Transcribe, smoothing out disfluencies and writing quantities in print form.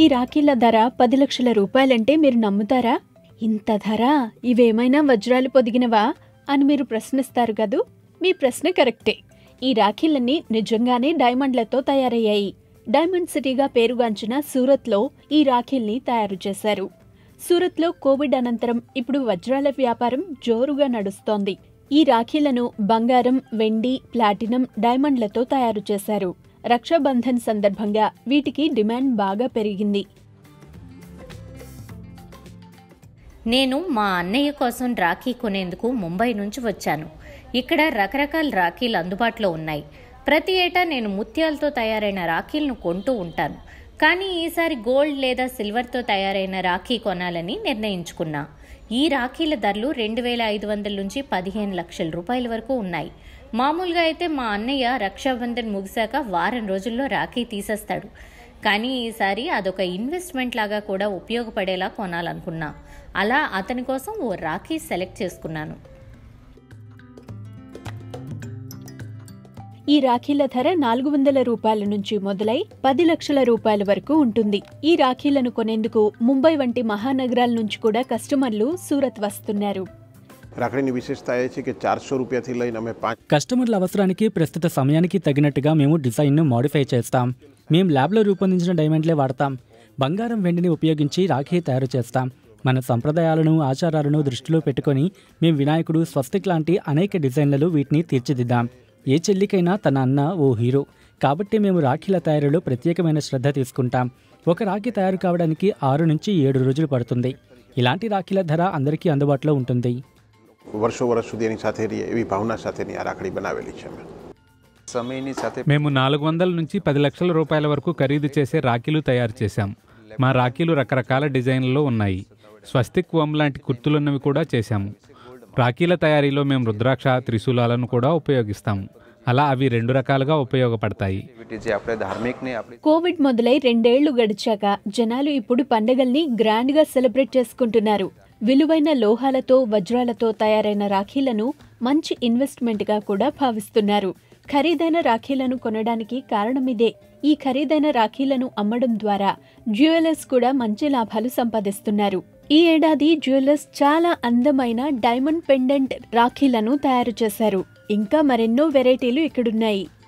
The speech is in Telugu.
ఈ రాఖీల ధర 10 లక్షల రూపాయలంటే మీరు నమ్ముతారా? ఇంత ధర? ఇవేమైనా వజ్రాలు పొదిగినవా అని మీరు ప్రశ్నిస్తారు కదూ? మీ ప్రశ్న కరెక్టే. ఈ రాఖీలన్నీ నిజంగానే డైమండ్లతో తయారయ్యాయి. డైమండ్ సిటీగా పేరుగాంచిన సూరత్లో ఈ రాఖీల్ని తయారు చేశారు. సూరత్లో కోవిడ్ అనంతరం ఇప్పుడు వజ్రాల వ్యాపారం జోరుగా నడుస్తోంది. ఈ రాఖీలను బంగారం, వెండి, ప్లాటినం, డైమండ్లతో తయారు చేశారు. రక్షాబంధన్ సందర్భంగా వీటికి డిమాండ్ బాగా పెరిగింది. నేను మా అన్నయ్య కోసం రాఖీ కొనేందుకు ముంబై నుంచి వచ్చాను. ఇక్కడ రకరకాల రాఖీలు అందుబాటులో ఉన్నాయి. ప్రతి ఏటా నేను ముత్యాలతో తయారైన రాఖీలను కొంటూ ఉంటాను. కానీ ఈసారి గోల్డ్ లేదా సిల్వర్తో తయారైన రాఖీ కొనాలని నిర్ణయించుకున్నా. ఈ రాఖీల ధరలు 2,500 నుంచి 15 లక్షల రూపాయల వరకు ఉన్నాయి. మామూలుగా అయితే మా అన్నయ్య రక్షాబంధన్ ముగిశాక వారం రోజుల్లో రాఖీ తీసేస్తాడు. కానీ ఈసారి అదొక ఇన్వెస్ట్మెంట్ లాగా కూడా ఉపయోగపడేలా కొనాలనుకున్నా. అలా అతని కోసం ఓ రాఖీ సెలెక్ట్ చేసుకున్నాను. ఈ రాఖీల ధర 400 రూపాయల నుంచి మొదలై 10 లక్షల రూపాయల వరకు ఉంటుంది. ఈ రాఖీలను కొనేందుకు ముంబై వంటి మహానగరాల నుంచి కూడా కస్టమర్లు సూరత్ వస్తున్నారు. રાખડીની વિશેષતા એ છે કે 400 રૂપિયાથી લઈને અમે 5 కస్టమర్ల అవసరానికి ప్రస్తుత సమయానికి తగినట్టుగా మేము డిజైన్ను మోడిఫై చేస్తాం. మేము ల్యాబ్లో రూపొందించిన డైమండ్లే వాడతాం. బంగారం, వెండిని ఉపయోగించి రాఖీ తయారు చేస్తాం. మన సంప్రదాయాలను, ఆచారాలను దృష్టిలో పెట్టుకొని మేము వినాయకుడు, స్వస్తిక్ లాంటి అనేక డిజైన్లలో వీటిని తీర్చిదిద్దాం. ఏ చెల్లికైనా తన అన్న ఓ హీరో. కాబట్టి మేము రాఖీల తయారీలో ప్రత్యేకమైన శ్రద్ధ తీసుకుంటాం. ఒక రాఖీ తయారు కావడానికి 6 నుంచి 7 రోజులు పడుతుంది. ఇలాంటి రాఖీల ధర అందరికీ అందుబాటులో ఉంటుంది. વર્ષો વર્ષ સુધી એની સાથે રહીએ એવી ભાવના સાથેની આ રાખડી બનાવેલી છે. మేము 400 నుంచి 10 లక్షల రూపాయల వరకు ఖరీదు చేసే రాఖీలు తయారు చేశాం. మా రాఖీలు రకరకాల డిజైన్లలో ఉన్నాయి. స్వస్తిక్ ఓం లాంటి గుర్తులున్నవి కూడా చేశాము. రాఖీల తయారీలో మేము రుద్రాక్ష, త్రిశూలాలను కూడా ఉపయోగిస్తాము. అలా అవి 2 రకాలుగా ఉపయోగపడతాయి. కోవిడ్ మొదలై 2 ఏళ్లు గడిచాక జనాలు ఇప్పుడు పండుగల్ని గ్రాండ్ గా సెలబ్రేట్ చేసుకుంటున్నారు. విలువైన లోహాలతో, వజ్రాలతో తయారైన రాఖీలను మంచి ఇన్వెస్ట్మెంట్ గా కూడా భావిస్తున్నారు. ఖరీదైన రాఖీలను కొనడానికి కారణమిదే. ఈ ఖరీదైన రాఖీలను అమ్మడం ద్వారా జ్యువెలర్స్ కూడా మంచి లాభాలు సంపాదిస్తున్నారు. ఈ ఏడాది జ్యువెలర్స్ చాలా అందమైన డైమండ్ పెండెంట్ రాఖీలను తయారు చేశారు. ఇంకా మరెన్నో వెరైటీలు ఇక్కడున్నాయి.